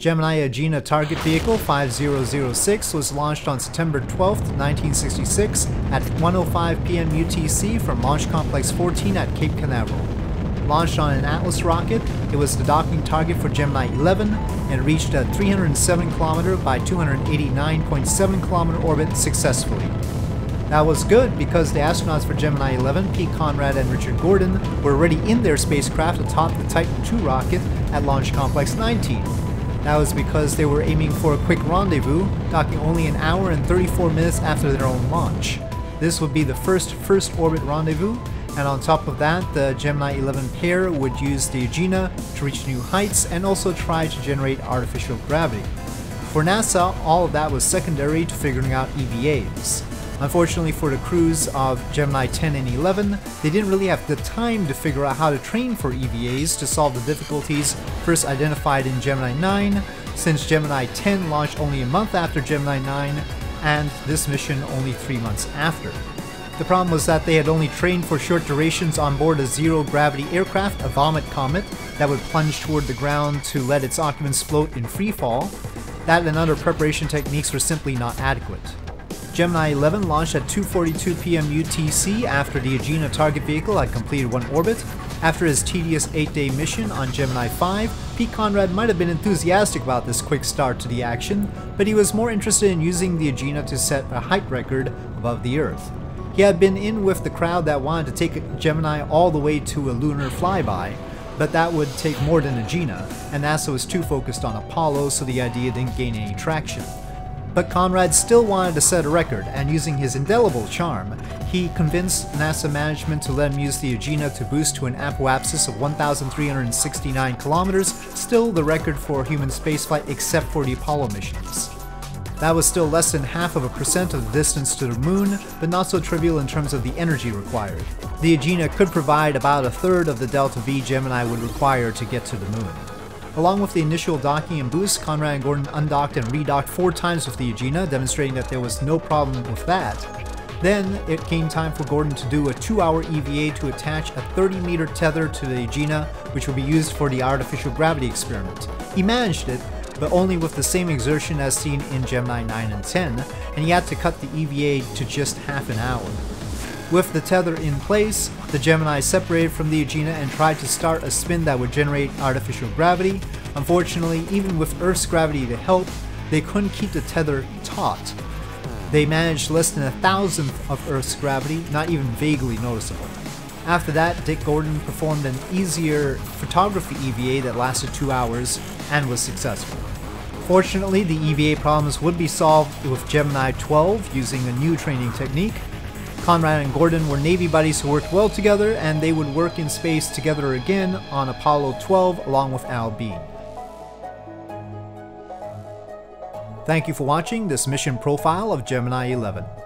Gemini Agena Target Vehicle 5006 was launched on September 12, 1966 at 1:05 p.m. UTC from Launch Complex 14 at Cape Canaveral. Launched on an Atlas rocket, it was the docking target for Gemini 11 and reached a 307 km by 289.7 km orbit successfully. That was good because the astronauts for Gemini 11, Pete Conrad and Richard Gordon, were already in their spacecraft atop the Titan II rocket at Launch Complex 19. That was because they were aiming for a quick rendezvous, docking only an hour and 34 minutes after their own launch. This would be the first orbit rendezvous, and on top of that, the Gemini 11 pair would use the Agena to reach new heights and also try to generate artificial gravity. For NASA, all of that was secondary to figuring out EVAs. Unfortunately for the crews of Gemini 10 and 11, they didn't really have the time to figure out how to train for EVAs to solve the difficulties first identified in Gemini 9, since Gemini 10 launched only a month after Gemini 9, and this mission only 3 months after. The problem was that they had only trained for short durations on board a zero-gravity aircraft, a Vomit Comet, that would plunge toward the ground to let its occupants float in freefall. That and other preparation techniques were simply not adequate. Gemini 11 launched at 2:42 p.m. UTC after the Agena target vehicle had completed one orbit. After his tedious 8-day mission on Gemini 5, Pete Conrad might have been enthusiastic about this quick start to the action, but he was more interested in using the Agena to set a height record above the Earth. He had been in with the crowd that wanted to take Gemini all the way to a lunar flyby, but that would take more than Agena, and NASA was too focused on Apollo, so the idea didn't gain any traction. But Conrad still wanted to set a record, and using his indelible charm, he convinced NASA management to let him use the Agena to boost to an apoapsis of 1,369 kilometers, still the record for human spaceflight except for the Apollo missions. That was still less than 0.5% of the distance to the moon, but not so trivial in terms of the energy required. The Agena could provide about 1/3 of the Delta V Gemini would require to get to the moon. Along with the initial docking and boost, Conrad and Gordon undocked and redocked 4 times with the Agena, demonstrating that there was no problem with that. Then, it came time for Gordon to do a 2-hour EVA to attach a 30-meter tether to the Agena, which would be used for the artificial gravity experiment. He managed it, but only with the same exertion as seen in Gemini 9 and 10, and he had to cut the EVA to just half an hour. With the tether in place, the Gemini separated from the Agena and tried to start a spin that would generate artificial gravity. Unfortunately, even with Earth's gravity to help, they couldn't keep the tether taut. They managed less than 1,000th of Earth's gravity, not even vaguely noticeable. After that, Dick Gordon performed an easier photography EVA that lasted 2 hours and was successful. Fortunately, the EVA problems would be solved with Gemini 12 using a new training technique. Conrad and Gordon were Navy buddies who worked well together, and they would work in space together again on Apollo 12 along with Al Bean. Thank you for watching this mission profile of Gemini 11.